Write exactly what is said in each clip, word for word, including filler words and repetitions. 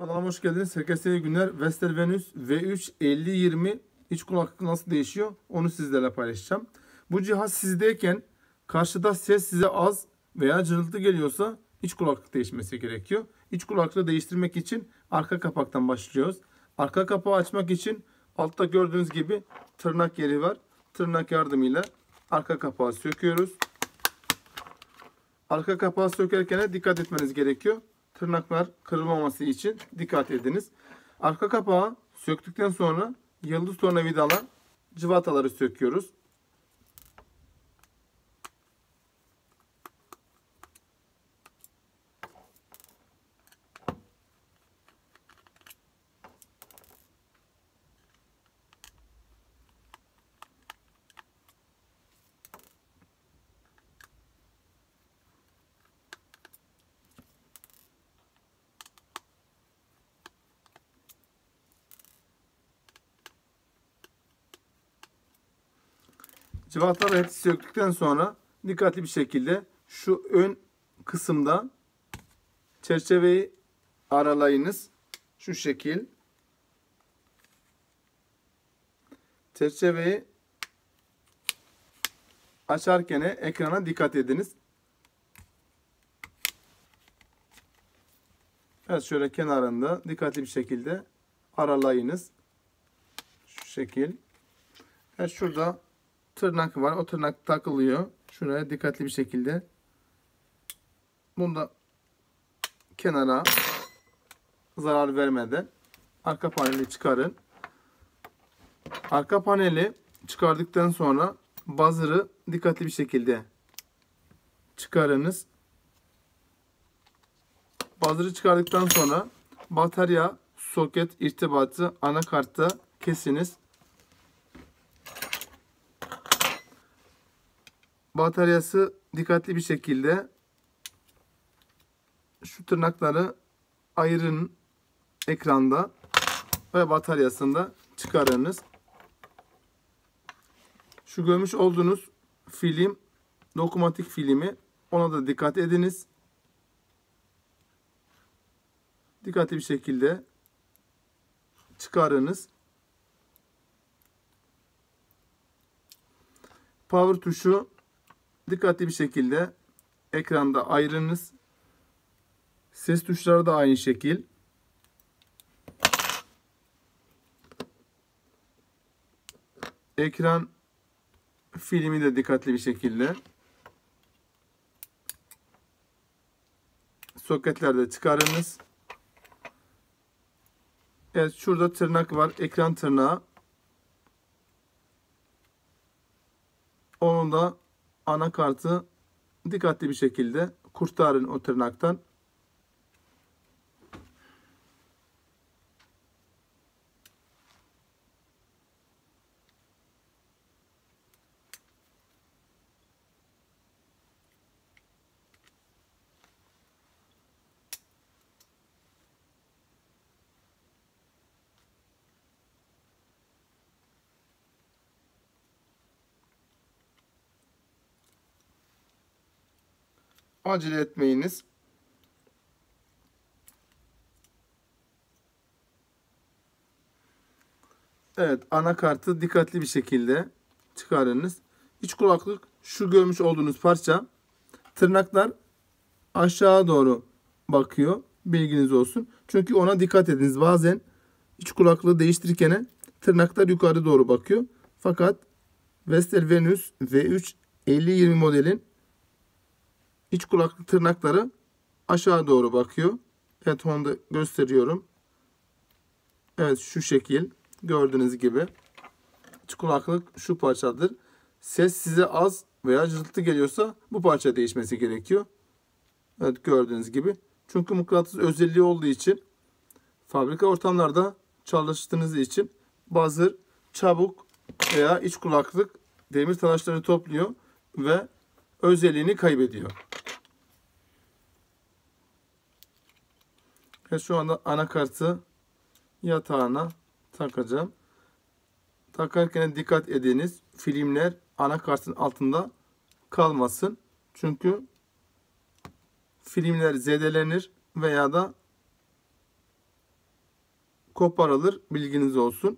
Kanalıma hoş geldiniz. Herkese iyi günler. Vestel Venus V üç elli yirmi iç kulaklık nasıl değişiyor? Onu sizlerle paylaşacağım. Bu cihaz sizdeyken karşıda ses size az veya cırıltı geliyorsa iç kulaklık değişmesi gerekiyor. İç kulaklığı değiştirmek için arka kapaktan başlıyoruz. Arka kapağı açmak için altta gördüğünüz gibi tırnak yeri var. Tırnak yardımıyla arka kapağı söküyoruz. Arka kapağı sökerken dikkat etmeniz gerekiyor. Tırnaklar kırılmaması için dikkat ediniz. Arka kapağı söktükten sonra yıldız tornavidalar cıvataları söküyoruz. Cıvataları hepsi söktükten sonra dikkatli bir şekilde şu ön kısımda çerçeveyi aralayınız. Şu şekil. Çerçeveyi açarken ekrana dikkat ediniz. Evet, şöyle kenarında dikkatli bir şekilde aralayınız. Şu şekil. Evet, şurada tırnak var. O tırnak takılıyor. Şuraya dikkatli bir şekilde. Bunu da kenara zarar vermeden arka paneli çıkarın. Arka paneli çıkardıktan sonra buzzer'ı dikkatli bir şekilde çıkarınız. Buzzer'ı çıkardıktan sonra batarya, soket irtibatı anakartta kesiniz. Bataryası dikkatli bir şekilde şu tırnakları ayırın ekranda ve bataryasını da çıkarınız. Şu görmüş olduğunuz film dokunmatik filmi, ona da dikkat ediniz. Dikkatli bir şekilde çıkarınız. Power tuşu dikkatli bir şekilde ekranda ayırınız. Ses tuşları da aynı şekil. Ekran filmi de dikkatli bir şekilde. Soketlerde çıkarınız. Evet, şurada tırnak var. Ekran tırnağı. Onun da anakartı dikkatli bir şekilde kurtarın o tırnaktan. Acele etmeyiniz. Evet, anakartı dikkatli bir şekilde çıkarınız. İç kulaklık şu görmüş olduğunuz parça. Tırnaklar aşağı doğru bakıyor. Bilginiz olsun. Çünkü ona dikkat ediniz. Bazen iç kulaklığı değiştirirken tırnaklar yukarı doğru bakıyor. Fakat Vestel Venus V üç elli yirmi modelin İç kulaklık tırnakları aşağı doğru bakıyor. Evet, onu da gösteriyorum. Evet, şu şekil. Gördüğünüz gibi. İç kulaklık şu parçadır. Ses size az veya cızıltı geliyorsa bu parça değişmesi gerekiyor. Evet, gördüğünüz gibi. Çünkü mıknatıs özelliği olduğu için, fabrika ortamlarda çalıştığınız için buzzer çabuk veya iç kulaklık demir talaşları topluyor ve özelliğini kaybediyor. Ve şu anda anakartı yatağına takacağım. Takarken dikkat ediniz. Filmler anakartın altında kalmasın. Çünkü filmler zedelenir veya da koparılır. Bilginiz olsun.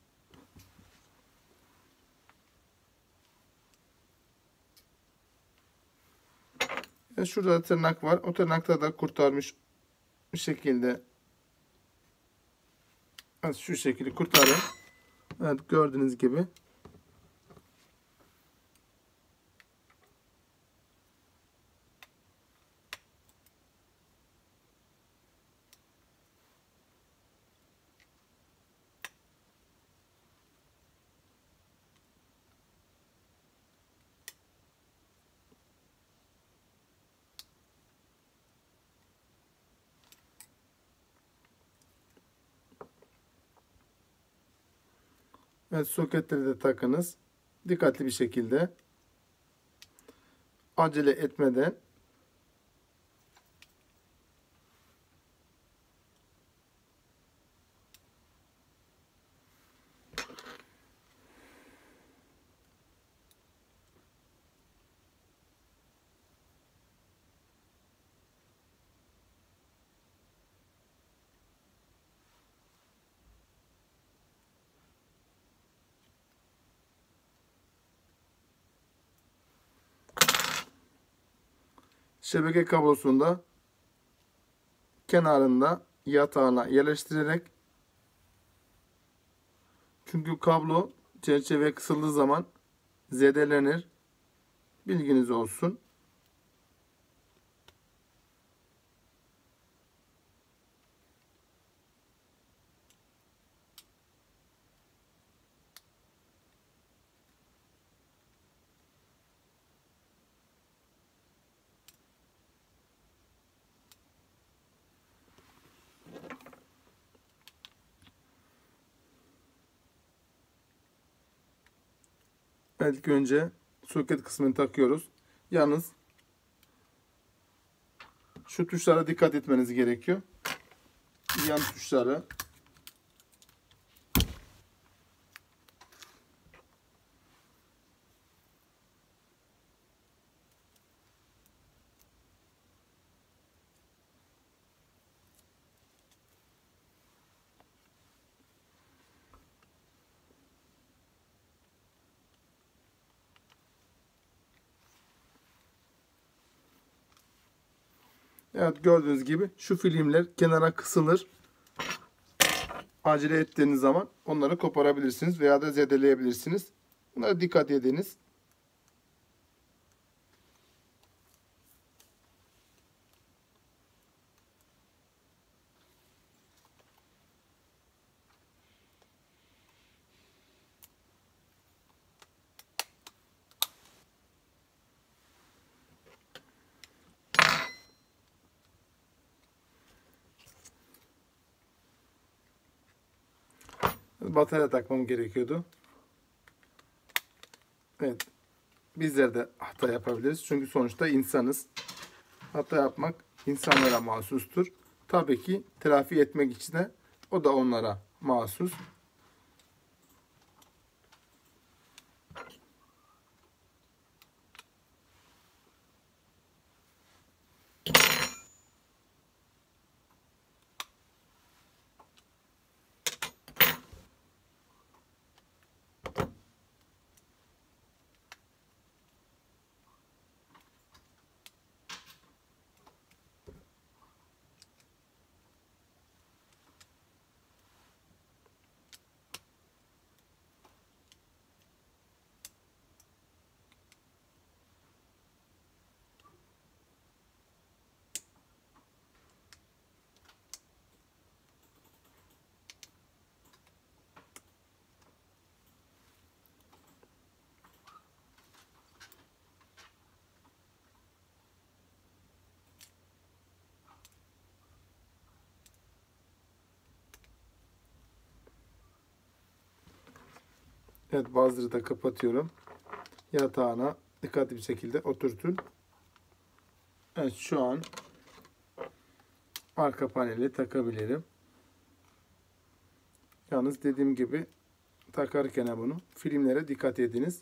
Ve şurada da tırnak var. O tırnakta da kurtarmış bir şekilde. Evet, şu şekilde kurtarın. Evet, gördüğünüz gibi. Evet, soketleri de takınız. Dikkatli bir şekilde. Acele etmeden. Şebeke kablosunu da kenarında yatağına yerleştirerek, çünkü kablo çerçeveye kısıldığı zaman zedelenir. Bilginiz olsun. Evet, ilk önce soket kısmını takıyoruz. Yalnız şu tuşlara dikkat etmeniz gerekiyor. Yan tuşları. Evet, gördüğünüz gibi şu filmler kenara kısılır. Acele ettiğiniz zaman onları koparabilirsiniz veya da zedeleyebilirsiniz. Bunlara dikkat ediniz. Batarya takmam gerekiyordu. Evet. Bizler de hata yapabiliriz. Çünkü sonuçta insanız. Hata yapmak insanlara mahsustur. Tabii ki telafi etmek için de o da onlara mahsus. Evet, bazıları da kapatıyorum. Yatağına dikkatli bir şekilde oturtun. Evet, şu an arka paneli takabilirim. Yalnız dediğim gibi takarken bunu filmlere dikkat ediniz.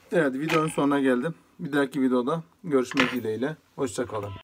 Evet, videonun sonuna geldim. Bir dahaki videoda görüşmek dileğiyle. Hoşça kalın.